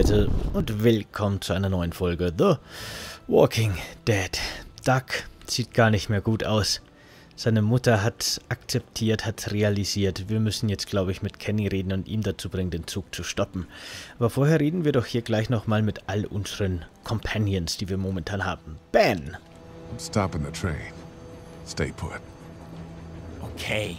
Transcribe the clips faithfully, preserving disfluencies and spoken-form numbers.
Leute und willkommen zu einer neuen Folge The Walking Dead. Duck sieht gar nicht mehr gut aus. Seine Mutter hat akzeptiert, hat realisiert, wir müssen jetzt, glaube ich, mit Kenny reden und ihn dazu bringen, den Zug zu stoppen. Aber vorher reden wir doch hier gleich nochmal mit all unseren Companions, die wir momentan haben. Ben! I'm stopping the train. Stay put. Okay.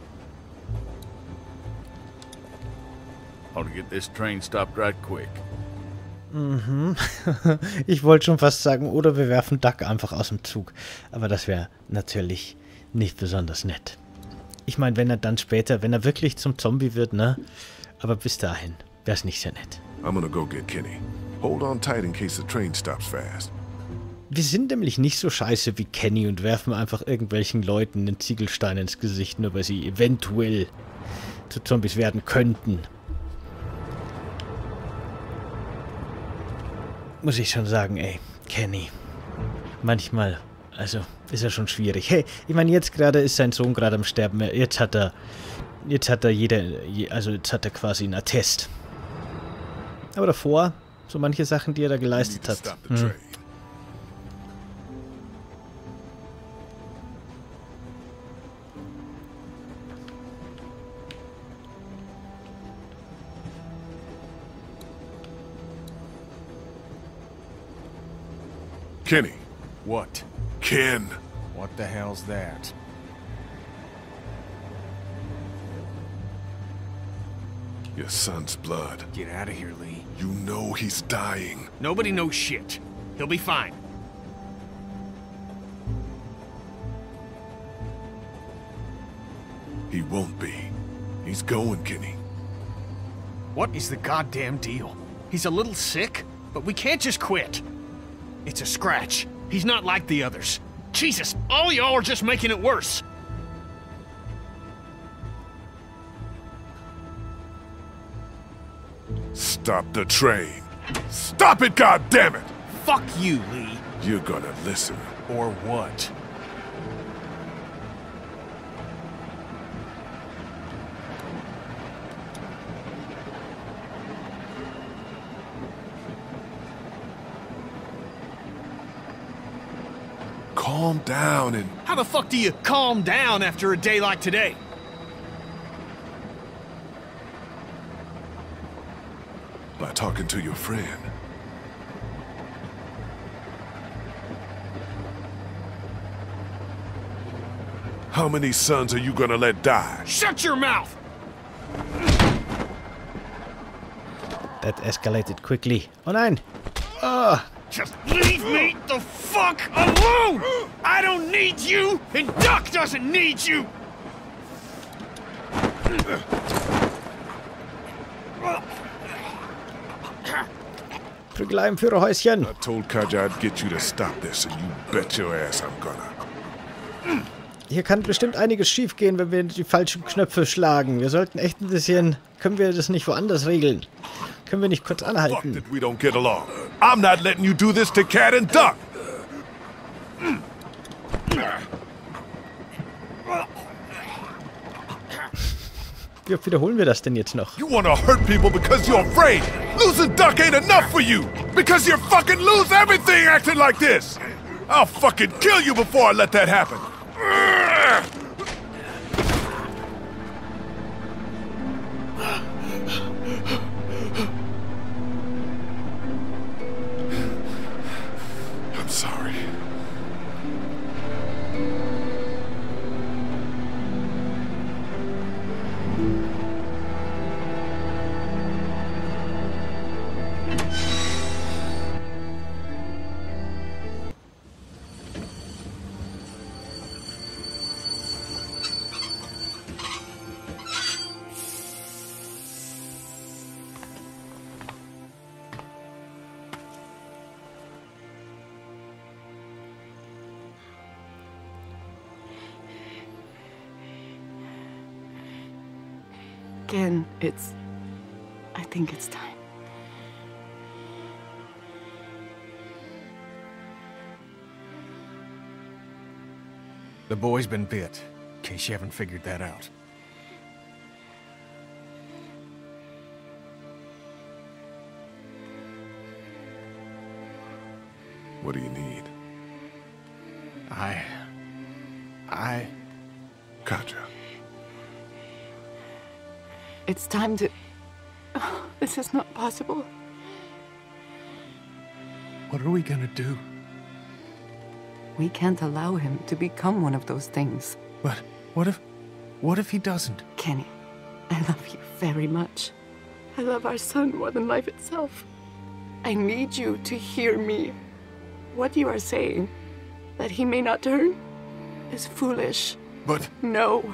Ought to get this train stopped right quick. Mhm. Ich wollte schon fast sagen, oder wir werfen Duck einfach aus dem Zug. Aber das wäre natürlich nicht besonders nett. Ich meine, wenn er dann später, wenn er wirklich zum Zombie wird, ne? Aber bis dahin wäre es nicht sehr nett. I'm gonna go get Kenny. Hold on tight in case the train stops fast. Wir sind nämlich nicht so scheiße wie Kenny und werfen einfach irgendwelchen Leuten einen Ziegelstein ins Gesicht, nur weil sie eventuell zu Zombies werden könnten. Muss ich schon sagen, ey, Kenny. Manchmal, also, ist er schon schwierig. Hey, ich meine, jetzt gerade ist sein Sohn gerade am Sterben. Jetzt hat er, jetzt hat er jeder, also jetzt hat er quasi einen Attest. Aber davor, so manche Sachen, die er da geleistet hat. Hm. Kenny. What? Ken. What the hell's that? Your son's blood. Get out of here, Lee. You know he's dying. Nobody knows shit. He'll be fine. He won't be. He's going, Kenny. What is the goddamn deal? He's a little sick, but we can't just quit. It's a scratch. He's not like the others. Jesus, all y'all are just making it worse. Stop the train. Stop it, goddammit! Fuck you, Lee. You're gonna listen. Or what? Calm down and... How the fuck do you calm down after a day like today? by talking to your friend. How many sons are you gonna let die? Shut your mouth! That escalated quickly. Oh nein! Oh. Just leave me the fuck alone! I don't need you, and Duck doesn't need you! Prügelei im Führerhäuschen! I told Kaja I'd get you to stop this, and you bet your ass I'm gonna. Hier kann bestimmt einiges schief gehen, wenn wir die falschen Knöpfe schlagen. Wir sollten echt ein bisschen... Können wir das nicht woanders regeln? Können wir nicht kurz Fuck anhalten? that we don't get along. I'm not letting you do this to Cat and Duck! Wie oft wiederholen wir das denn jetzt noch? You wanna hurt people because you're afraid! Losing Duck ain't enough for you! Because you fucking lose everything acting like this! I'll fucking kill you before I let that happen! I'm sorry. Again, it's... I think it's time. The boy's been bit, in case you haven't figured that out. What do you need? I... I... Katjaa. It's time to... Oh, this is not possible. What are we gonna do? We can't allow him to become one of those things. But what if... what if he doesn't? Kenny, I love you very much. I love our son more than life itself. I need you to hear me. What you are saying, that he may not turn, is foolish. But... No.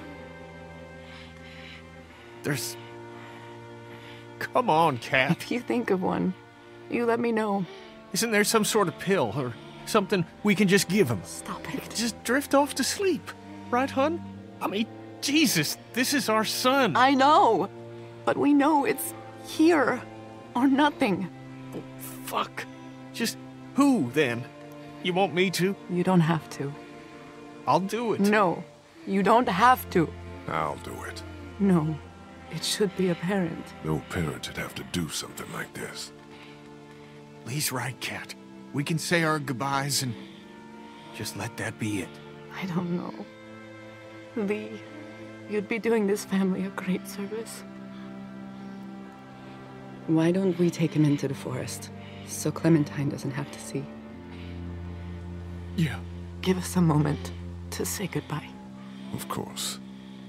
There's... Come on, Kat. If you think of one, you let me know. Isn't there some sort of pill or something we can just give him? Stop it. Just drift off to sleep. Right, hun? I mean, Jesus, this is our son. I know. But we know it's here or nothing. Oh, fuck. Just who, then? You want me to? You don't have to. I'll do it. No, you don't have to. I'll do it. No, it should be apparent. No parent should have to do something like this. Lee's right, Kat. We can say our goodbyes and just let that be it. I don't know. Lee, you'd be doing this family a great service. Why don't we take him into the forest, so Clementine doesn't have to see? Yeah. Give us a moment to say goodbye. Of course.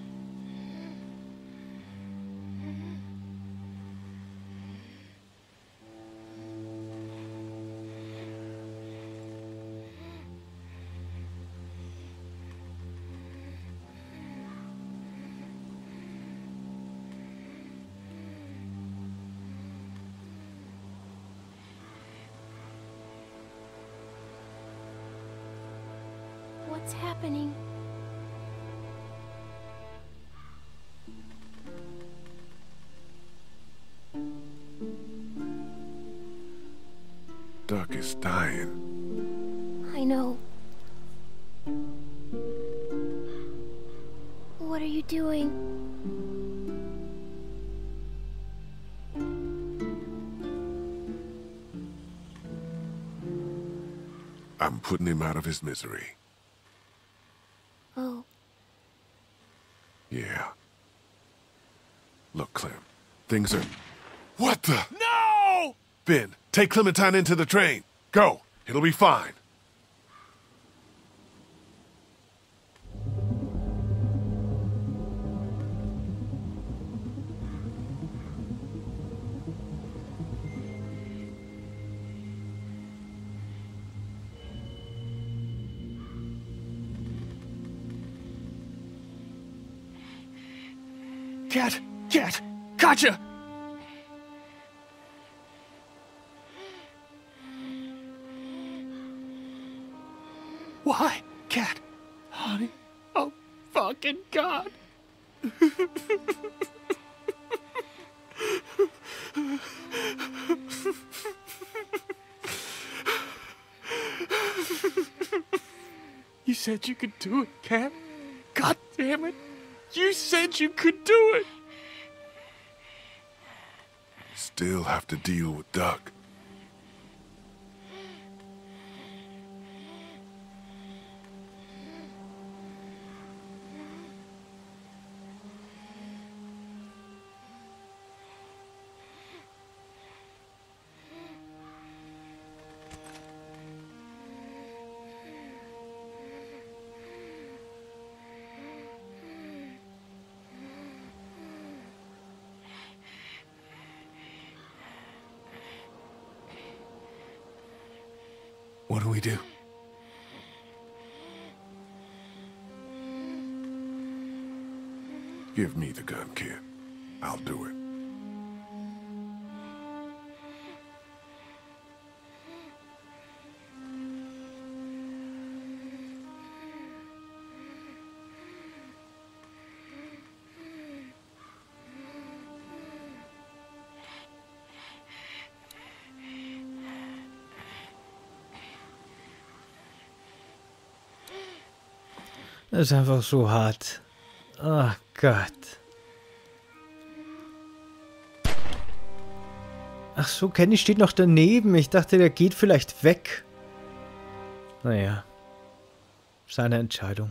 What's happening? Duck is dying. I know. What are you doing? I'm putting him out of his misery. Oh. Yeah. Look, Clem. Things are... What the... No! Ben, take Clementine into the train. Go. It'll be fine. Kat! Kat! Katjaa! Why? Kat? Honey? Oh, fucking God! You said you could do it, Kat. God damn it. You said you could do it! Still have to deal with Duck. What do we do? Give me the gun, kid. I'll do it. Das ist einfach so hart. Ach Gott. Ach so, Kenny steht noch daneben. Ich dachte, der geht vielleicht weg. Naja. Seine Entscheidung.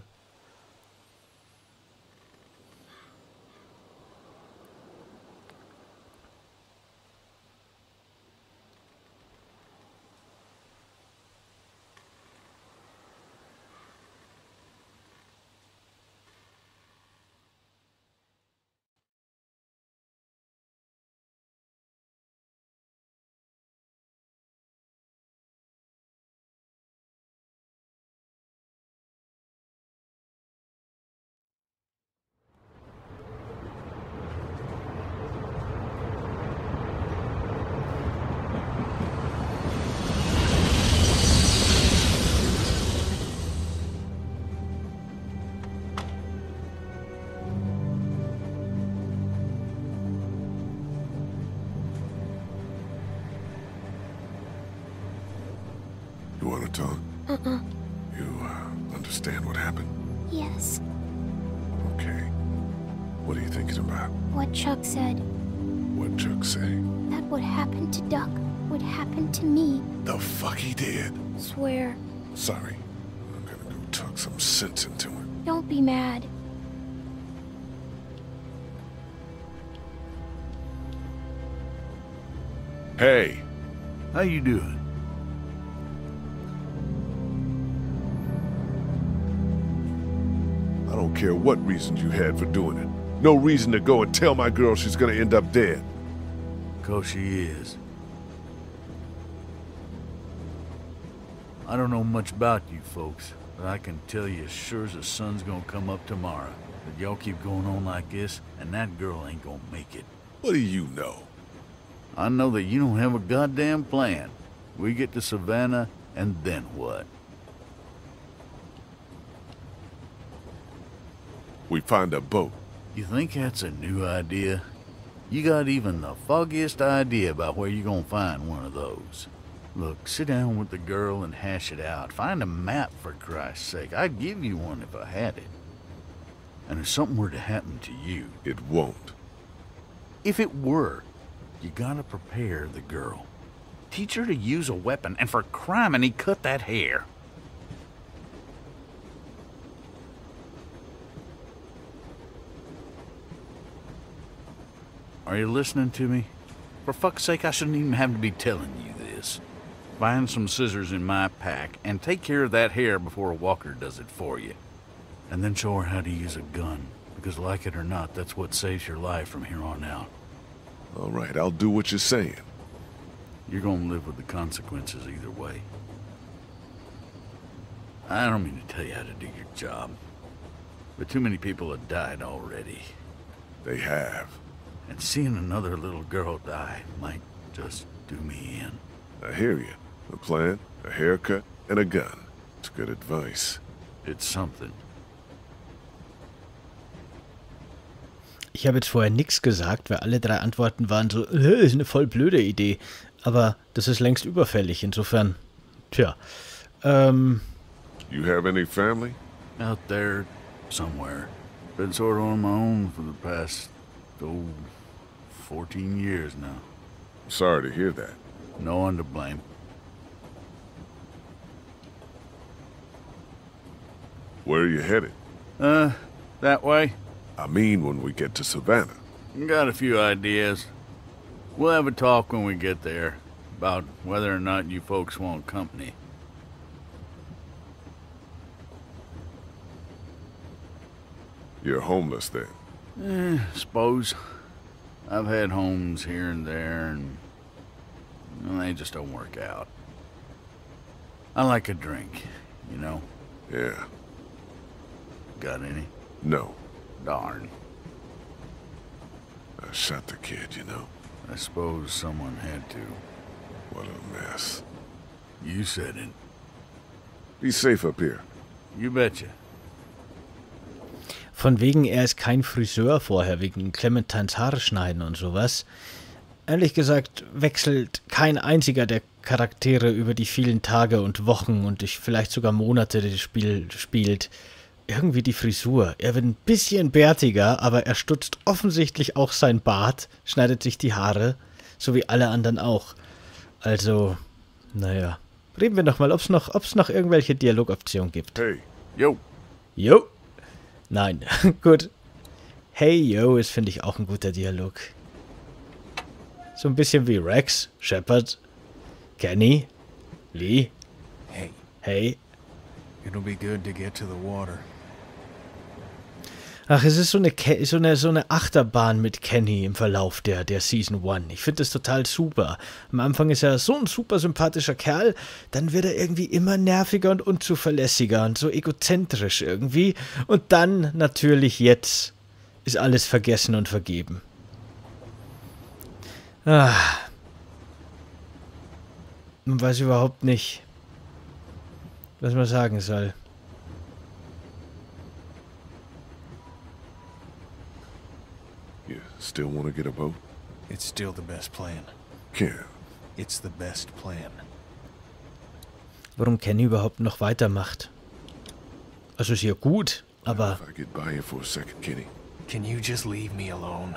You want to talk? Uh-uh. You, uh, understand what happened? Yes. Okay. What are you thinking about? What Chuck said. What Chuck say? That what happened to Duck would happen to me. The fuck he did? Swear. Sorry. I'm gonna go talk some sense into him. Don't be mad. Hey! How you doing? I don't care what reasons you had for doing it. No reason to go and tell my girl she's gonna end up dead. 'Cause she is. I don't know much about you folks, but I can tell you as sure as the sun's gonna come up tomorrow that y'all keep going on like this, and that girl ain't gonna make it. What do you know? I know that you don't have a goddamn plan. We get to Savannah, and then what? We find a boat. You think that's a new idea? You got even the foggiest idea about where you're gonna find one of those. Look, sit down with the girl and hash it out. Find a map, for Christ's sake. I'd give you one if I had it. And if something were to happen to you, It won't. if it were, you gotta prepare the girl. Teach her to use a weapon, and for criminy, cut that hair. Are you listening to me? For fuck's sake, I shouldn't even have to be telling you this. Find some scissors in my pack and take care of that hair before Walker does it for you. And then show her how to use a gun, because like it or not, that's what saves your life from here on out. All right, I'll do what you're saying. You're gonna live with the consequences either way. I don't mean to tell you how to do your job, but too many people have died already. They have. And seeing another little girl die might just do me in. I hear you. A plan, a haircut, and a gun. It's good advice. It's something. Ich habe jetzt vorher nichts gesagt, weil alle drei Antworten waren so, äh, ist eine voll blöde Idee. Aber das ist längst überfällig, insofern, tja. Ähm, You have any family? Out there, somewhere. Been sort of on my own for the past, oh, fourteen years now. Sorry to hear that. No one to blame. Where are you headed? Uh, that way? I mean when we get to Savannah. Got a few ideas. We'll have a talk when we get there about whether or not you folks want company. You're homeless then. Eh, suppose. I've had homes here and there, and well, they just don't work out. I like a drink, you know. Yeah. Got any? No. Darn. I shot the kid, you know. I suppose someone had to. What a mess. You said it. Be safe up here. You betcha. von wegen, er ist kein Friseur vorher, wegen Clementines Haare schneiden und sowas. Ehrlich gesagt wechselt kein einziger der Charaktere über die vielen Tage und Wochen und vielleicht sogar Monate, die das Spiel spielt, irgendwie die Frisur. Er wird ein bisschen bärtiger, aber er stutzt offensichtlich auch sein Bart, schneidet sich die Haare, so wie alle anderen auch. Also, naja, Reden wir noch mal, ob es noch, ob's noch irgendwelche Dialogoptionen gibt. Hey, yo. Yo. Nein, gut. Hey, yo, ist, finde ich, auch ein guter Dialog. So ein bisschen wie Rex, Shepard, Kenny, Lee. Hey, Hey. it'll be good to get to the water. Ach, es ist so eine, Ke so eine, so eine Achterbahn mit Kenny im Verlauf der, der Season eins. Ich finde das total super. Am Anfang ist er so ein super sympathischer Kerl, dann wird er irgendwie immer nerviger und unzuverlässiger und so egozentrisch irgendwie. Und dann, natürlich jetzt, ist alles vergessen und vergeben. Ah. Man weiß überhaupt nicht, was man sagen soll. You still want to get a boat? It's still the best plan. Ken. It's the best plan. Warum Kenny überhaupt noch weitermacht. Also ist ja gut, aber... If I get by you for a second, Kenny. Can you just leave me alone?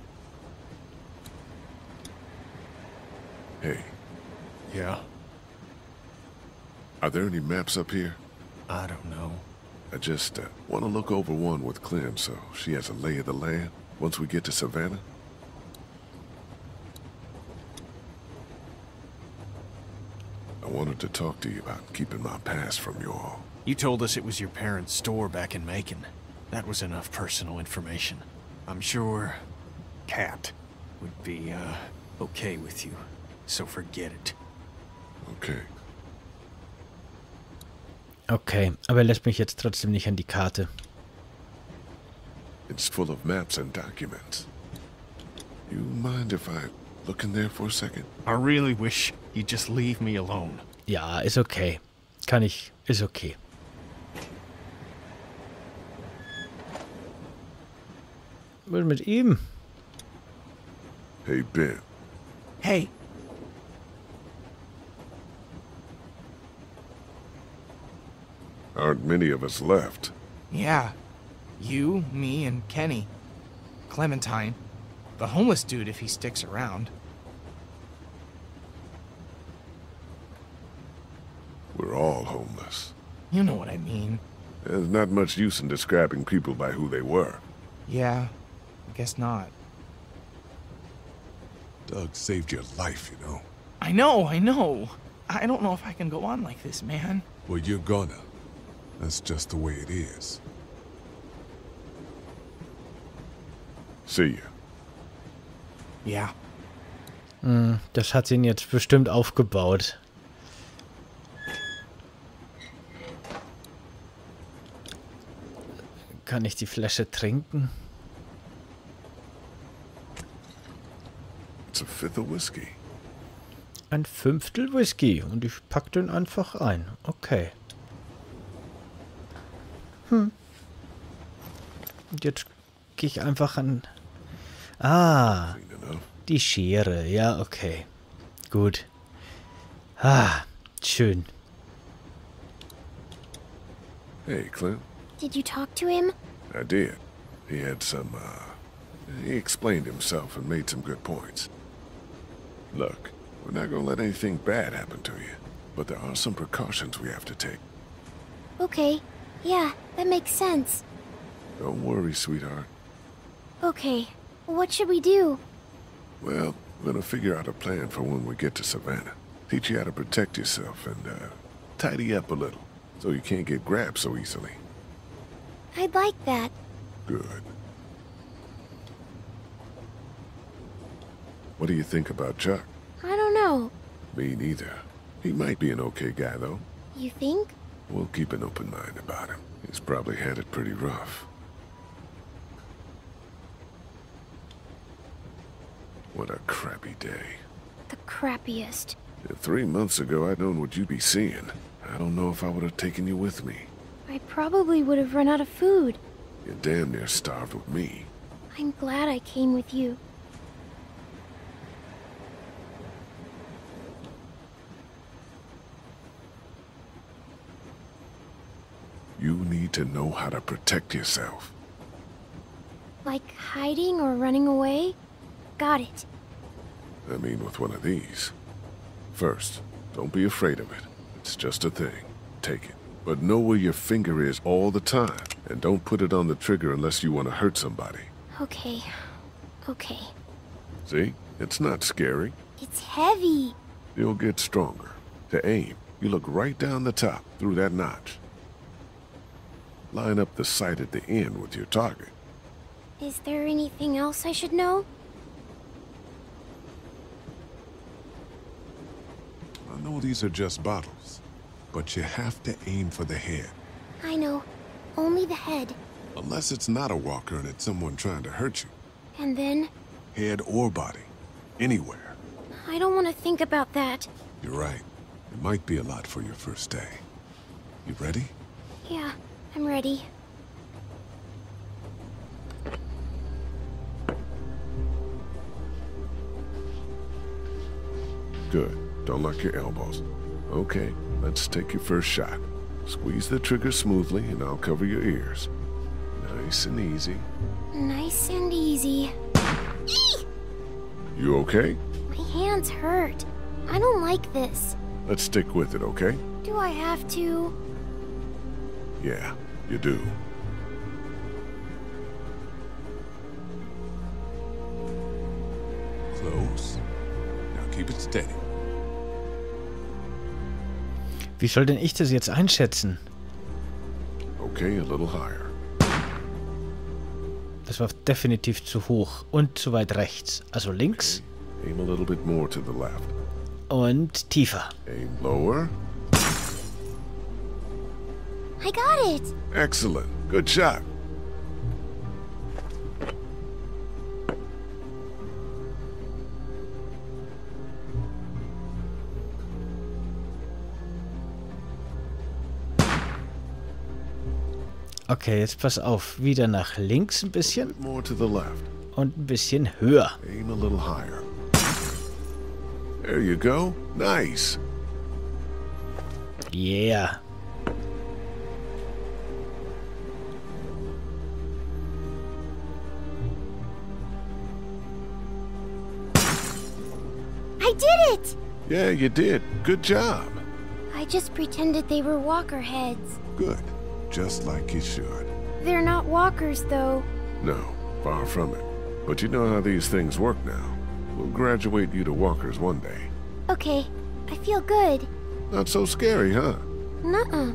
Hey, Yeah? are there any maps up here? I don't know. I just uh, want to look over one with Clem so she has a lay of the land once we get to Savannah. I wanted to talk to you about keeping my past from you all. You told us it was your parents' store back in Macon. That was enough personal information. I'm sure Kat would be, uh, okay with you. So forget it. Okay. Okay, aber er lässt mich jetzt trotzdem nicht an die Karte. It's full of maps and documents. You mind if I look in there for a second? I really wish you'd just leave me alone. Ja, ist okay. Kann ich, ist okay. Was mit ihm? Hey, Ben. Hey, Aren't many of us left. yeah. You, me, and Kenny. Clementine. The homeless dude if he sticks around. We're all homeless. You know what I mean. There's not much use in describing people by who they were. Yeah, I guess not. Doug saved your life, you know. I know, I know. I don't know if I can go on like this, man. Well, you're gonna. That's just the way it is. See ya. Yeah. Hm, das hat ihn jetzt bestimmt aufgebaut. Kann ich die Flasche trinken? It's a fifth of whiskey. Ein Fünftel Whisky und ich pack den einfach ein. Okay. Hm. Und jetzt gehe ich einfach an... Ah, Clean enough. die Schere. Ja, okay. Gut. Ah, schön. Hey, Clint. Did you talk to him? I did. He had some, uh... He explained himself and made some good points. Look, we're not gonna let anything bad happen to you, but there are some precautions we have to take. Okay. Yeah, that makes sense. Don't worry, sweetheart. Okay. What should we do? Well, we're gonna figure out a plan for when we get to Savannah. Teach you how to protect yourself and, uh, tidy up a little, so you can't get grabbed so easily. I'd like that. Good. What do you think about Chuck? I don't know. Me neither. He might be an okay guy, though. You think? We'll keep an open mind about him. He's probably had it pretty rough. What a crappy day. The crappiest. If three months ago I'd known what you'd be seeing, I don't know if I would have taken you with me. I probably would have run out of food. You're damn near starved with me. I'm glad I came with you. You need to know how to protect yourself. Like hiding or running away? Got it. I mean with one of these. First, don't be afraid of it. It's just a thing. Take it. But know where your finger is all the time. And don't put it on the trigger unless you want to hurt somebody. Okay. Okay. See? It's not scary. It's heavy. You'll get stronger. To aim, you look right down the top, through that notch. Line up the sight at the end with your target. Is there anything else I should know? I know these are just bottles, but you have to aim for the head. I know. Only the head. Unless it's not a walker and it's someone trying to hurt you. And then? Head or body. Anywhere. I don't want to think about that. You're right. It might be a lot for your first day. You ready? Yeah, I'm ready. Good. Don't lock your elbows. Okay, let's take your first shot. Squeeze the trigger smoothly and I'll cover your ears. Nice and easy. Nice and easy. Eee! You okay? My hands hurt. I don't like this. Let's stick with it, okay? Do I have to? Yeah, you do. Close. Now keep it steady. Wie soll denn ich das jetzt einschätzen? Okay, a little higher. Das war definitiv zu hoch und zu weit rechts. Also links Okay. Aim a little bit more to the left. und tiefer. Aim lower. I got it. Excellent. Good shot. Okay, jetzt pass auf. Wieder nach links ein bisschen More to the left. und ein bisschen höher. Aim a little higher. There you go. Nice. Yeah. I did it! Yeah, you did. Good job. I just pretended they were walker heads. Good. Just like you should. They're not walkers, though. No, far from it. But you know how these things work now. We'll graduate you to walkers one day. Okay, I feel good. Not so scary, huh? Nuh-uh.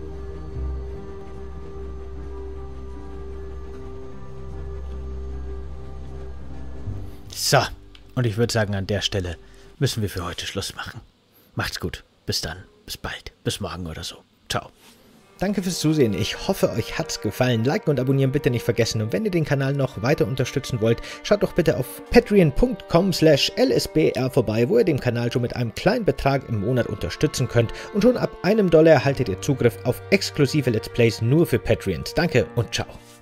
So, und ich würde sagen, an der Stelle müssen wir für heute Schluss machen. Macht's gut. Bis dann. Bis bald. Bis morgen oder so. Ciao. Danke fürs Zusehen. Ich hoffe, euch hat's gefallen. Liken und abonnieren bitte nicht vergessen. Und wenn ihr den Kanal noch weiter unterstützen wollt, schaut doch bitte auf patreon punkt com slash l s b r vorbei, wo ihr den Kanal schon mit einem kleinen Betrag im Monat unterstützen könnt. Und schon ab einem Dollar erhaltet ihr Zugriff auf exklusive Let's Plays nur für Patreons. Danke und ciao.